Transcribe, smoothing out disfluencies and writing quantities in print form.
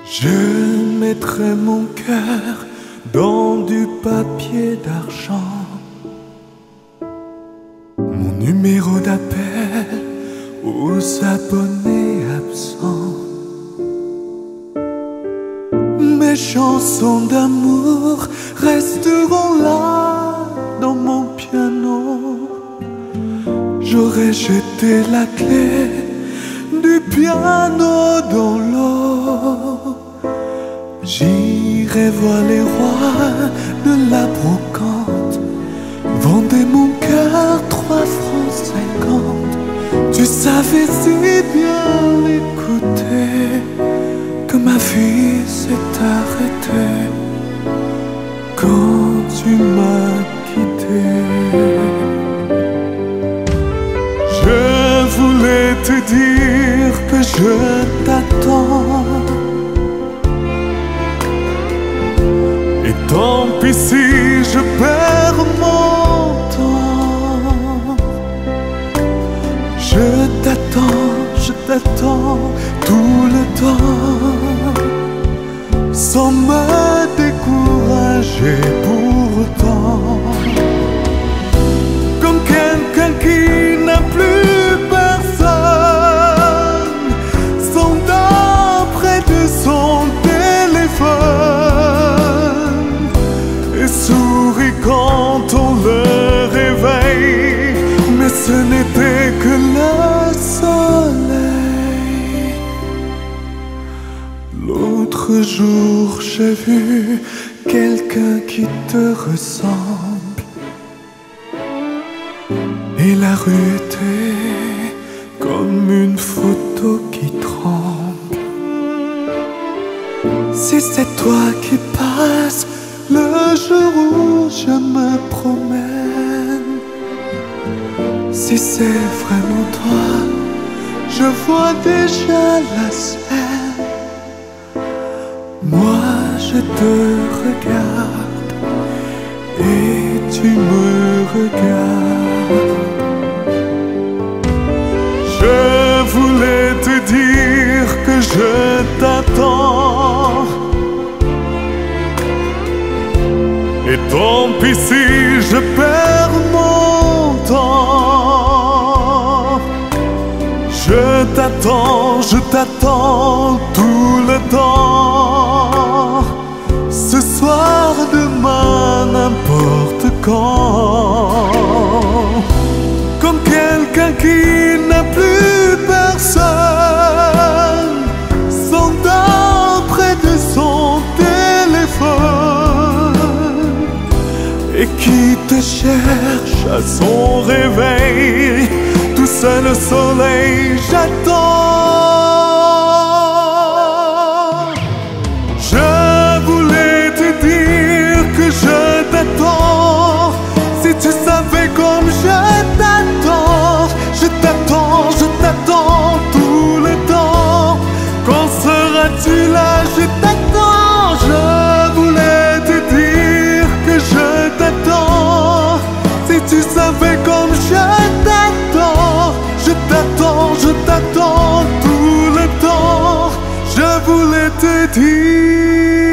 Je mettrai mon cœur dans du papier d'argent, mon numéro d'appel aux abonnés absents, mes chansons d'amour resteront là dans mon piano. J'aurais jeté la clé du piano dans l'eau. J'irai voir les rois de la brocante, vendez mon cœur 3 francs 50. Tu savais si bien l'écouter que ma vie s'est arrêtée quand tu m'as quitté. Je voulais te dire que je t'attends, et tant pis si je perds mon temps. Je t'attends tout le temps, sans me décourager pourtant. Comme quelqu'un qui n'a plus personne, sondant près de son téléphone, et sourit quand on le réveille, mais ce n'était que le soleil. L'autre jour j'ai vu quelqu'un qui te ressemble, et la rue était comme une photo qui tremble. Si c'est toi qui passes le jour où je me promène, si c'est vraiment toi, je vois déjà la scène. Moi je te regarde et tu me regardes. Je voulais te dire que je t'attends, et tant pis si je perds mon temps. Je t'attends tout le temps, ce soir, demain, n'importe quand. Comme quelqu'un qui n'a plus personne, sondant près de son téléphone, et qui te cherche à son réveil. Tout seul au soleil, j'attends. Je voulais te dire que je t'attends. Si tu savais comme je t'attends, je t'attends tout le temps. Quand seras-tu là? Je t'attends. Je voulais te dire que je t'attends. Si tu savais comme je t'attends, je t'attends tout le temps. Je voulais te dire